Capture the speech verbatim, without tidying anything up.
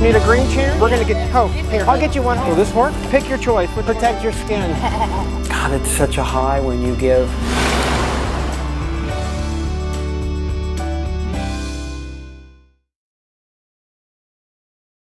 Need a green chair? We're gonna get, oh, here, I'll get you one. Will this work? Pick your choice, protect your skin. God, it's such a high when you give.